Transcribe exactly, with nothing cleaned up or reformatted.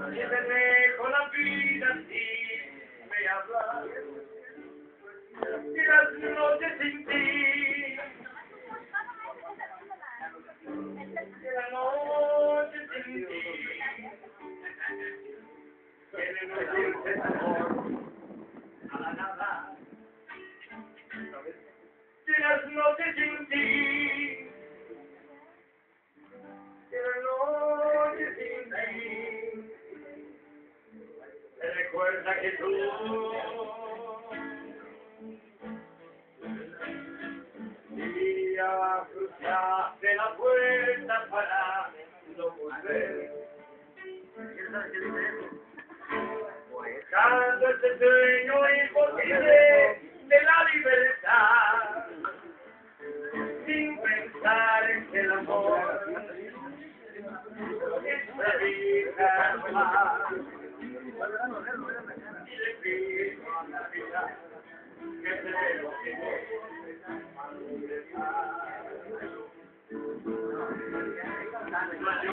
y te dejo la vida así, me hablas, y las noches sin ti, y la noche sin ti, tiene un dulce sabor a la nada, y las noches sin ti, y la noche sin ti, me recuerda que tú día cruzaste la puerta para no volver. Buscando ese sueño imposible de la libertad, sin pensar en que el amor es feliz jamás. Y le pido a la vida que te deje.